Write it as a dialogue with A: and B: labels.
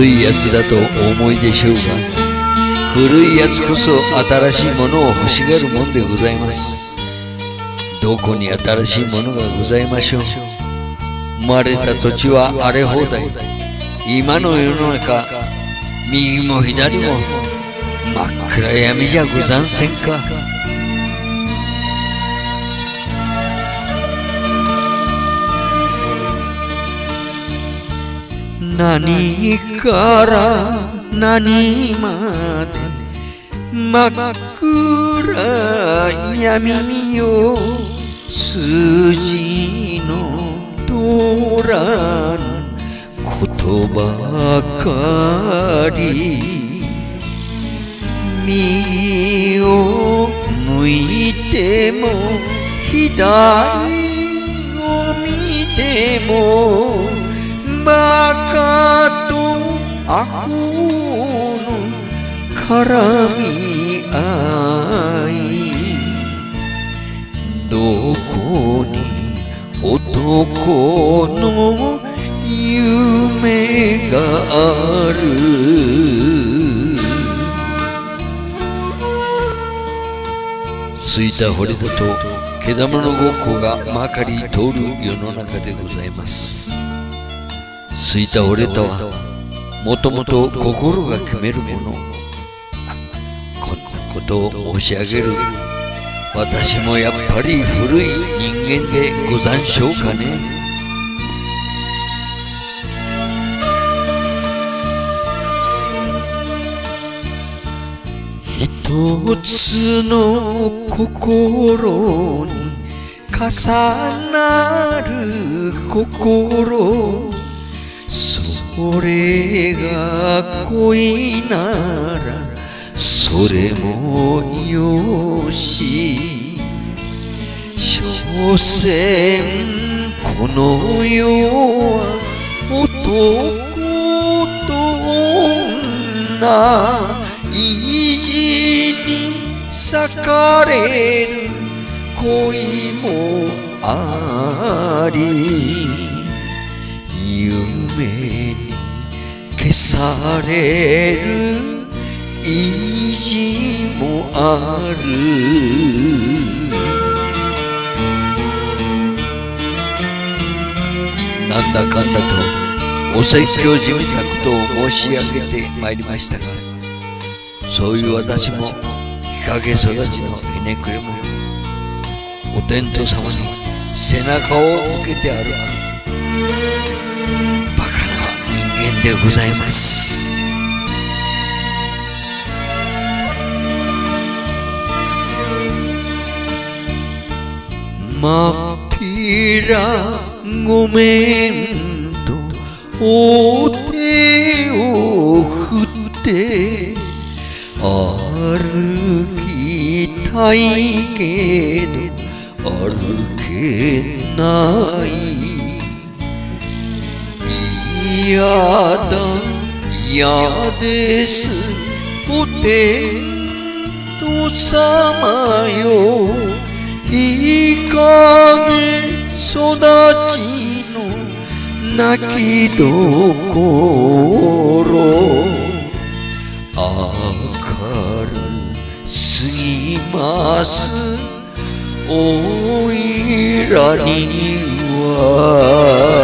A: 古いやつだとお思いでしょうが、古いやつこそ新しいものを欲しがるもんでございます。どこに新しいものがございましょう。生まれた土地は荒れ放題。今の世の中、右も左も真っ暗闇じゃござんせんか。何から何まで真っ暗闇よ、筋の通らんことばかり。右を向いても左を見てもバカとアホの絡み合い。どこに男の夢がある。すいた掘りだとけだものごっこがまかり通る世の中でございます。すいた俺とはもともと心が決めるもの。こんなことを申し上げる私もやっぱり古い人間でござんしょうかね。一つの心に重なる心、それが恋ならそれもよし。所詮この世は男と女、意地に裂かれる恋もあり、夢に消される意地もある。なんだかんだとお説教じみたことを申し上げてまいりましたが、そういう私も日陰育ちのひねくれもお天道様に背中を向けて歩くバカな人間でございます。まっぴらごめんとお手を振って歩きたいけど歩けない。嫌だ嫌ですお天道様よ、いい加減育ちの泣きどころ、明るすぎますおいらには。